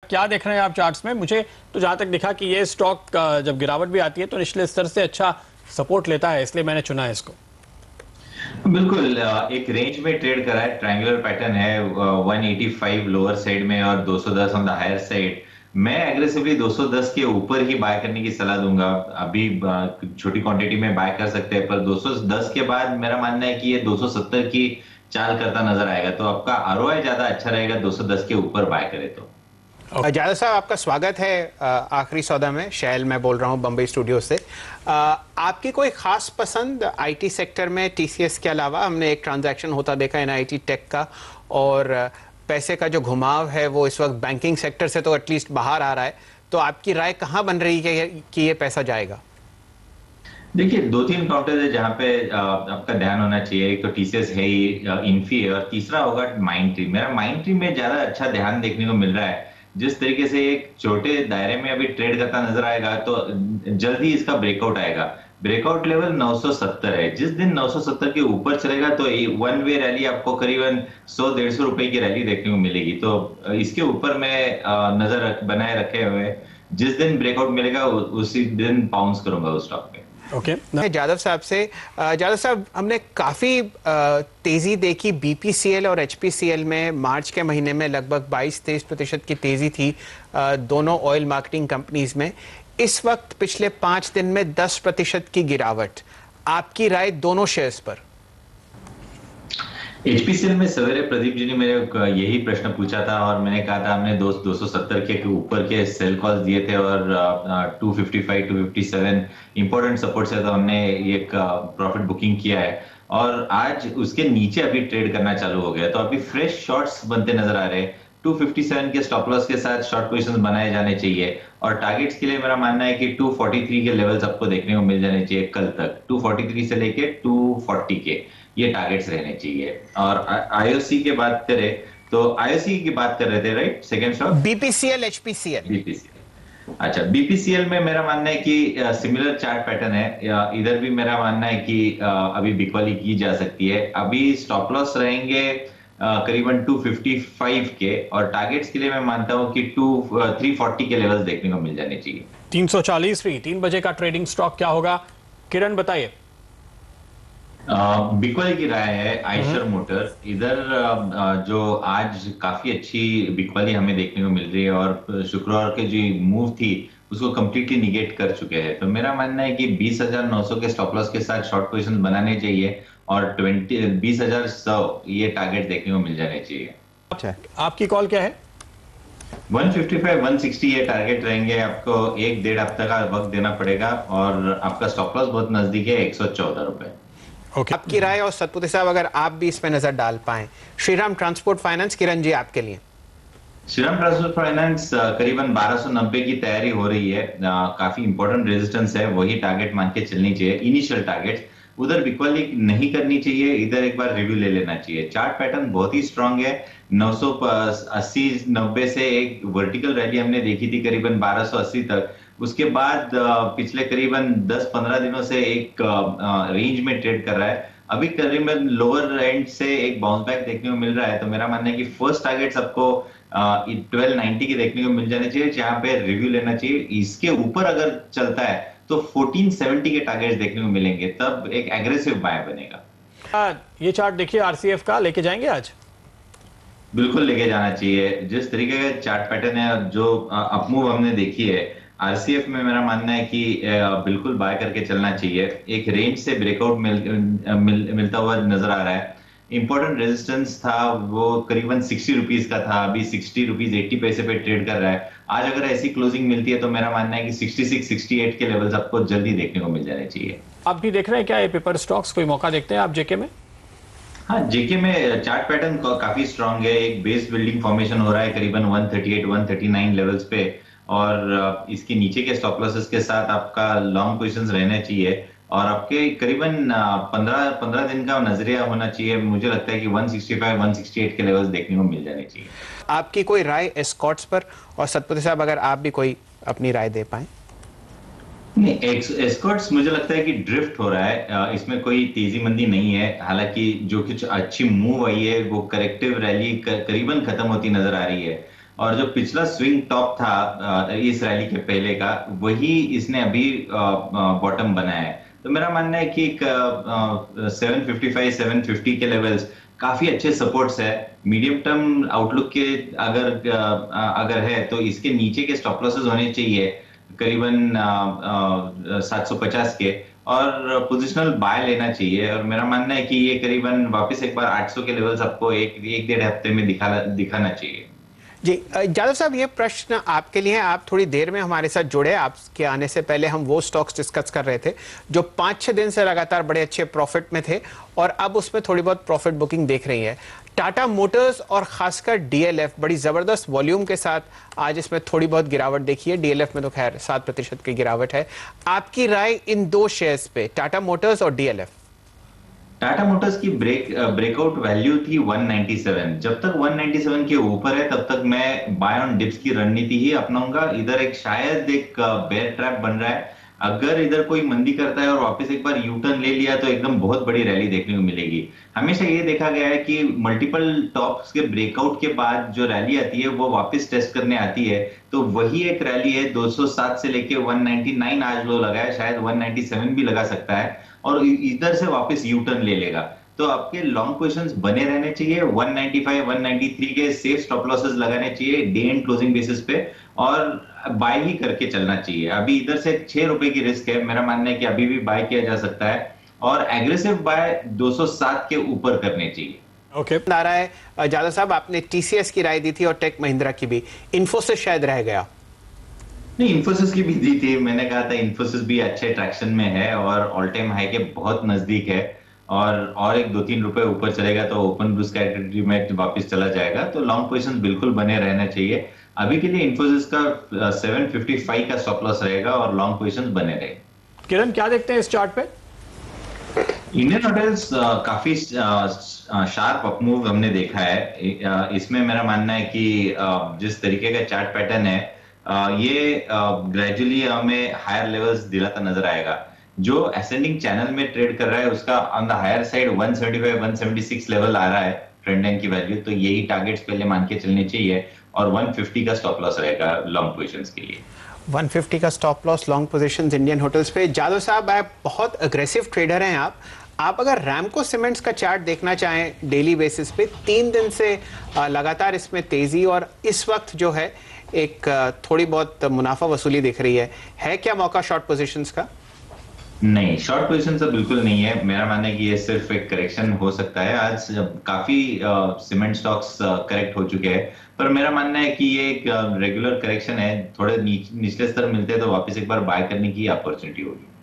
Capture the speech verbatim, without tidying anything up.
क्या देख रहे हैं आप चार्ट्स में? मुझे तो जहां तक दिखा कि ये स्टॉक जब गिरावट भी आती है तो निचले स्तर से अच्छा सपोर्ट लेता है, इसलिए मैंने चुना है इसको। बिल्कुल, एक रेंज में ट्रेड करा है, ट्रायंगुलर पैटर्न है, one eighty five lower side में और two ten on the higher side. मैं एग्रेसिवली टू टेन के ऊपर ही बाय करने की सलाह दूंगा। अभी छोटी क्वांटिटी में बाय कर सकते हैं, पर टू टेन के बाद मेरा मानना है कि ये टू सेवेंटी की चाल करता नजर आएगा, तो आपका आरओआई ज्यादा अच्छा रहेगा टू टेन के ऊपर बाय करे तो। जादव साहब, आपका स्वागत है आखिरी सौदा में। शैल मैं बोल रहा हूँ बम्बई स्टूडियो से। आ, आपकी कोई खास पसंद आईटी सेक्टर में टीसीएस के अलावा? हमने एक ट्रांजैक्शन होता देखा एनआईटी टेक का, और पैसे का जो घुमाव है वो इस वक्त बैंकिंग सेक्टर से तो एटलीस्ट बाहर आ रहा है। तो आपकी राय कहाँ बन रही है कि ये पैसा जाएगा? देखिए, दो तीन काउंटर है जहां पे आपका ध्यान होना चाहिए। एक तो टीसीएस है ही, इन्फी है, और तीसरा होगा माइंडट्री। मेरा माइंडट्री में ज्यादा अच्छा ध्यान देखने को मिल रहा है। जिस तरीके से एक छोटे दायरे में अभी ट्रेड करता नजर आएगा तो जल्दी इसका ब्रेकआउट आएगा। ब्रेकआउट लेवल नौ सौ सत्तर है। जिस दिन नौ सौ सत्तर के ऊपर चलेगा तो वन वे रैली आपको करीबन सौ डेढ़ सौ रुपए की रैली देखने को मिलेगी। तो इसके ऊपर मैं नजर बनाए रखे हुए, जिस दिन ब्रेकआउट मिलेगा उसी दिन पाउंस करूंगा उस स्टॉक पे। Okay okay. जादव साहब से, जादव साहब, हमने काफी तेजी देखी बीपीसीएल और एचपीसीएल में। मार्च के महीने में लगभग बाईस तेईस प्रतिशत की तेजी थी दोनों ऑयल मार्केटिंग कंपनीज में। इस वक्त पिछले पांच दिन में दस प्रतिशत की गिरावट। आपकी राय दोनों शेयर्स पर? एचपीसीएल में सवेरे प्रदीप जी ने मेरे यही प्रश्न पूछा था और मैंने कहा था हमने दो दो सौ सत्तर के ऊपर के सेल कॉल्स दिए थे और two fifty five two fifty seven important support से तो हमने एक प्रॉफिट बुकिंग किया है, और आज उसके नीचे अभी ट्रेड करना चालू हो गया। तो अभी फ्रेश शॉर्ट्स बनते नजर आ रहे हैं। टू फिफ्टी सेवन के स्टॉप लॉस के साथ शॉर्ट पोजीशंस बनाए जाने चाहिए, और टारगेट्स के लिए मेरा मानना है कि टू फोर्टी थ्री के लेवल्स आपको देखने को मिल जाने चाहिए कल तक। टू फोर्टी थ्री से लेके टू फोर्टी के ये टारगेट्स रहने चाहिए। और आईओसी की बात करें तो आईओसी की बात कर रहे थे, right? Second stock BPCL HPCL. BPCL, अच्छा। बीपीसीएल में मेरा मानना है कि सिमिलर चार्ट पैटर्न है। इधर भी मेरा मानना है कि अभी बिकवाली की जा सकती है। अभी स्टॉप लॉस रहेंगे करीबन टू फिफ्टी फाइव के, और टारगेट्स के लिए मैं मानता हूं कि टू थ्री फोर्टी के लेवल्स देखने को मिल जाने चाहिए। तीन सौ चालीस फ्री तीन बजे का ट्रेडिंग स्टॉक क्या होगा, किरण बताइए? बिकवाली की राय है आइशर मोटर। इधर जो आज काफी अच्छी बिकवाली हमें देखने को मिल रही है, और शुक्रवार के जो मूव थी उसको कंप्लीटली निगेट कर चुके हैं। तो मेरा मानना है कि बीस हजार नौ सौ के स्टॉप लॉस के साथ शॉर्ट पोजीशन बनाने चाहिए, और ट्वेंटी बीस हजार सौ ये टारगेट देखने को मिल जाने चाहिए। अच्छा, आपकी कॉल क्या है? One fifty five one sixty ये टारगेट रहेंगे। आपको एक डेढ़ हफ्ते का वक्त देना पड़ेगा, और आपका स्टॉप लॉस बहुत नजदीक है, एक सौ चौदह रुपए। Okay. आपकी राय, और सतपुती साहब अगर आप भी इस पे नजर डाल पाएं। श्रीराम ट्रांसपोर्ट फाइनेंस, किरण जी आपके लिए। श्रीराम ट्रांसपोर्ट फाइनेंस करीबन बारह सौ नब्बे की तैयारी हो रही है। काफी इंपॉर्टेंट रेजिस्टेंस है, वही टारगेट मान के चलनी चाहिए, इनिशियल टारगेट। उधर बिकवाली नहीं करनी चाहिए, इधर एक बार रिव्यू ले लेना चाहिए। चार्ट पैटर्न बहुत ही स्ट्रांग है। नौ सौ अस्सी नब्बे से एक वर्टिकल रैली हमने देखी थी करीबन बारह सौ अस्सी तक। उसके बाद पिछले करीबन दस पंद्रह दिनों से एक रेंज में ट्रेड कर रहा है। अभी करीबन लोअर एंड से एक बाउंस बैक देखने को मिल रहा है। तो मेरा मानना है कि फर्स्ट टारगेट आपको ट्वेल्व नाइंटी के देखने को मिल जाने चाहिए, जहां पे रिव्यू लेना चाहिए। इसके ऊपर अगर चलता है तो फोर्टीन सेवेंटी के टारगेट्स देखने को मिलेंगे, तब एक एग्रेसिव बाय बनेगा। ये चार्ट देखिए आरसीएफ का, लेके जाएंगे आज? बिल्कुल लेके जाना चाहिए। जिस तरीके का चार्ट पैटर्न है, जो अपमूव हमने देखी है आरसीएफ में, मेरा मानना है कि बिल्कुल बाय करके चलना चाहिए। एक रेंज से ब्रेकआउट मिल, मिल, मिलता हुआ नजर आ रहा है। इंपॉर्टेंट रेजिस्टेंस था वो करीबन सिक्सटी रुपीज का था, अभी सिक्सटी रुपीज एट्टी पैसे पे ट्रेड कर रहा है। आज अगर ऐसी क्लोजिंग मिलती है तो मेरा मानना है कि सिक्सटी सिक्स सिक्सटी एट के लेवल्स आपको जल्दी देखने को मिल जाने चाहिए। आप भी देख रहे हैं क्या ये पेपर स्टॉक्स? कोई मौका देखते हैं आप जेके में? हाँ, जेके में चार्ट पैटर्न काफी स्ट्रांग है। एक बेस बिल्डिंग फॉर्मेशन हो रहा है करीबन one thirty eight one thirty nine levels पे, और इसके नीचे के स्टॉप लॉसेस के साथ आपका लॉन्ग पोजीशंस रहना चाहिए, और आपके करीबन पंद्रह पंद्रह दिन का नजरिया होना चाहिए। मुझे लगता है कि one sixty five one sixty eight के लेवल्स देखने को मिल जाने चाहिए। आपकी कोई राय एस्कॉर्ट्स पर? और सतपुती साहब अगर आप भी कोई अपनी राय दे पाए। नहीं, एस्कॉर्ट्स मुझे लगता है कि ड्रिफ्ट हो रहा है, इसमें कोई तेजी मंदी नहीं है। हालांकि जो कुछ अच्छी मूव आई है वो करेक्टिव रैली करीबन खत्म होती नजर आ रही है। और जो पिछला स्विंग टॉप था इस रैली के पहले का, वही इसने अभी बॉटम बनाया है। तो मेरा मानना है कि seven fifty five seven fifty के लेवल्स काफी अच्छे सपोर्ट्स है। मीडियम टर्म आउटलुक के अगर अगर है तो इसके नीचे के स्टॉप लॉसेस होने चाहिए करीबन सात सौ पचास के, और पोजिशनल बाय लेना चाहिए। और मेरा मानना है कि ये करीबन वापस एक बार आठ सौ के लेवल्स आपको एक एक डेढ़ हफ्ते में दिखा दिखाना चाहिए। जी जादव साहब, ये प्रश्न आपके लिए है। आप थोड़ी देर में हमारे साथ जुड़े। आपके आने से पहले हम वो स्टॉक्स डिस्कस कर रहे थे जो पांच छह दिन से लगातार बड़े अच्छे प्रॉफिट में थे और अब उसमें थोड़ी बहुत प्रॉफिट बुकिंग देख रही है। टाटा मोटर्स और खासकर डीएलएफ बड़ी जबरदस्त वॉल्यूम के साथ आज इसमें थोड़ी बहुत गिरावट देखी है। डीएलएफ में तो खैर सात प्रतिशत की गिरावट है। आपकी राय इन दो शेयर्स पे, टाटा मोटर्स और डीएलएफ? टाटा मोटर्स की ब्रेक ब्रेकआउट वैल्यू थी वन नाइंटी सेवन। जब तक वन नाइंटी सेवन के ऊपर है तब तक मैं बाय ऑन डिप्स की रणनीति ही अपनाऊंगा। इधर एक शायद एक बेयर ट्रैप बन रहा है। अगर इधर कोई मंदी करता है और वापस एक बार यू टर्न ले लिया तो एकदम बहुत बड़ी रैली देखने को मिलेगी। हमेशा ये देखा गया है कि मल्टीपल टॉप्स के ब्रेकआउट के बाद जो रैली आती है वो वापस टेस्ट करने आती है। तो वही एक रैली है। दो सौ सात से लेके वन नाइंटी नाइन आज लो लगा है, शायद वन नाइंटी सेवन भी लगा सकता है और इधर से वापस यू टर्न ले लेगा। तो आपके लॉन्ग पोजीशंस बने रहने चाहिए। One ninety five one ninety three के सेफ स्टॉप लॉसेस लगाने चाहिए डे एंड क्लोजिंग बेसिस पे और बाय ही करके चलना चाहिए। अभी इधर से छह रुपए की रिस्क है। मेरा मानना है कि अभी भी बाय किया जा सकता है और एग्रेसिव बाय दो सौ सात के ऊपर करने चाहिए। Okay okay. आ रहा है जादव साहब, आपने टीसीएस की राय दी थी और टेक महिंद्रा की भी। इन्फोसिस शायद रह गया। नहीं, इन्फोसिस की भी दी थी। मैंने कहा था इन्फोसिस भी अच्छे ट्रैक्शन में है और ऑल टाइम हाई के बहुत नजदीक है और और एक दो तीन रुपए ऊपर चलेगा तो ओपन ब्लू कैटेगरी में वापस चला जाएगा। तो लॉन्ग पोजीशन बिल्कुल बने रहना चाहिए। अभी के लिए इन्फोसिस का सेवन फिफ्टी फाइव का स्टॉप लॉस रहेगा और लॉन्ग पोजीशन बने रहे। किरण, क्या देखते हैं इस चार्ट पे? इंडियन होटल्स काफी शार्प अपमूव हमने देखा है। इसमें मेरा मानना है कि जिस तरीके का चार्ट पैटर्न है ये ग्रेजुअली हमें हायर लेवल्स दिलाता नजर आएगा। जो असेंडिंग चैनल में ट्रेड कर रहा है उसका on the higher side one seventy five one seventy six level आ रहा है ट्रेंड लाइन की वैल्यू। तो यही टारगेट्स पहले मान के चलने चाहिए और वन फिफ्टी का स्टॉप लॉस रहेगा लॉन्ग पोजीशंस के लिए। वन फिफ्टी का stop loss long positions Indian Hotels पे। जादव साहब, आप बहुत अग्रेसिव ट्रेडर हैं। आप आप अगर रैमको सीमेंट्स का चार्ट देखना चाहें डेली बेसिस पे, तीन दिन से लगातार इसमें तेजी और इस वक्त जो है एक थोड़ी बहुत मुनाफा वसूली दिख रही है। है क्या मौका शॉर्ट पोजीशंस का? नहीं, शॉर्ट पोजीशन तो बिल्कुल नहीं है। मेरा मानना है कि ये सिर्फ एक करेक्शन हो सकता है। आज काफी सीमेंट स्टॉक्स करेक्ट हो चुके हैं, पर मेरा मानना है कि ये एक रेगुलर करेक्शन है। थोड़े निचले स्तर मिलते हैं तो वापस एक बार बाय करने की अपॉर्चुनिटी होगी।